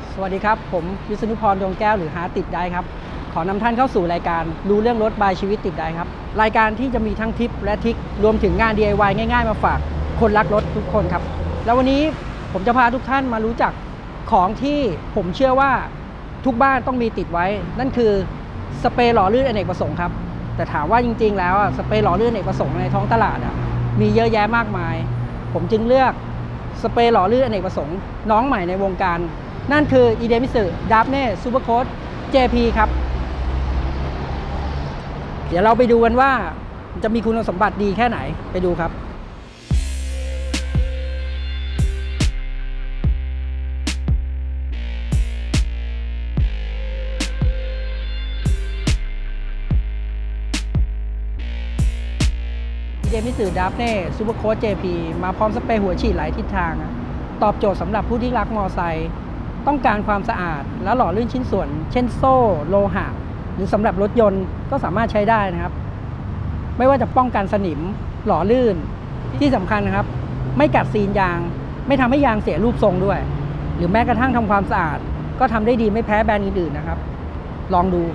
สวัสดีครับผมวิษณุพรดวงแก้วหรือหาติดได้ครับขอนำท่านเข้าสู่รายการรู้เรื่องรถบายชีวิตติดได้ครับรายการที่จะมีทั้งทิปและทริครวมถึงงาน DIY ง่ายๆมาฝากคนรักรถทุกคนครับแล้ววันนี้ผมจะพาทุกท่านมารู้จักของที่ผมเชื่อว่าทุกบ้านต้องมีติดไว้นั่นคือสเปรย์หล่อลื่นอเนกประสงค์ครับแต่ถามว่าจริงๆแล้วสเปรย์หล่อลื่นอเนกประสงค์ในท้องตลาดมีเยอะแยะมากมายผมจึงเลือกสเปรย์หล่อลื่นอเนกประสงค์น้องใหม่ในวงการนั่นคือ Idemitsu Daphne Supercoat JP ครับเดี๋ยวเราไปดูกันว่าจะมีคุณสมบัติดีแค่ไหนไปดูครับIdemitsu Daphne Supercoat JP มาพร้อมสเปรย์หัวฉีดหลายทิศทางตอบโจทย์สำหรับผู้ที่รักมอไซค์ต้องการความสะอาดและหล่อลื่นชิ้นส่วนเช่นโซ่โลหะหรือสำหรับรถยนต์ก็สามารถใช้ได้นะครับไม่ว่าจะป้องกันสนิมหล่อลื่นที่สำคัญนะครับไม่กัดซีนยางไม่ทำให้ยางเสียรูปทรงด้วยหรือแม้กระทั่งทำความสะอาดก็ทำได้ดีไม่แพ้แบรนด์อื่นๆนะครับลองดู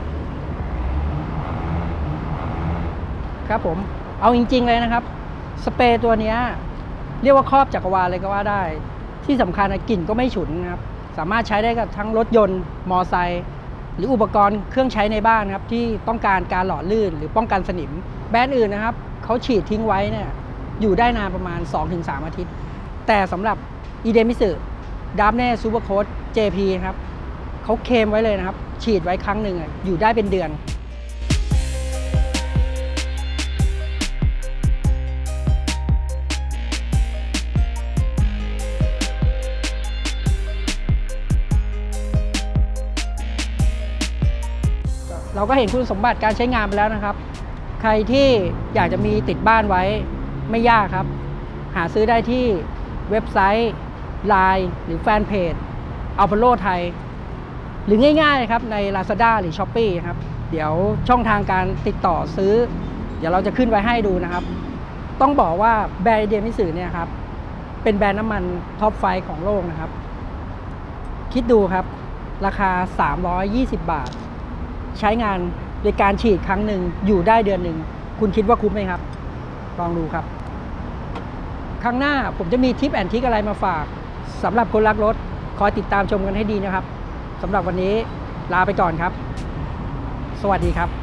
ครับผมเอาจริงๆเลยนะครับสเปรย์ตัวนี้เรียกว่าครอบจักรวาลเลยก็ว่าได้ที่สำคัญกลิ่นก็ไม่ฉุนนะครับสามารถใช้ได้กับทั้งรถยนต์มอไซค์หรืออุปกรณ์เครื่องใช้ในบ้านครับที่ต้องการการหล่อลื่นหรือป้องกันสนิมแบรนด์อื่นนะครับเขาฉีดทิ้งไว้เนี่ยอยู่ได้นานประมาณ 2-3 อาทิตย์แต่สำหรับ Idemitsu Daphne Supercoat JP ครับเขาเคลมไว้เลยนะครับฉีดไว้ครั้งหนึ่งอยู่ได้เป็นเดือนเราก็เห็นคุณสมบัติการใช้งานไปแล้วนะครับใครที่อยากจะมีติดบ้านไว้ไม่ยากครับหาซื้อได้ที่เว็บไซต์ LINE หรือแฟนเพจอัลพาโลไทยหรือง่ายๆครับใน Lazada หรือ Shopee ครับเดี๋ยวช่องทางการติดต่อซื้อเดี๋ยวเราจะขึ้นไว้ให้ดูนะครับต้องบอกว่าแบรนด์Idemitsuเนี่ยครับเป็นแบรนด์น้ำมันท็อป5ของโลกนะครับคิดดูครับราคา320 บาทใช้งานโดยการฉีดครั้งหนึ่งอยู่ได้เดือนหนึ่งคุณคิดว่าคุ้มไหมครับลองดูครับครั้งหน้าผมจะมีทิปแอนทริคอะไรมาฝากสำหรับคนรักรถคอยติดตามชมกันให้ดีนะครับสำหรับวันนี้ลาไปก่อนครับสวัสดีครับ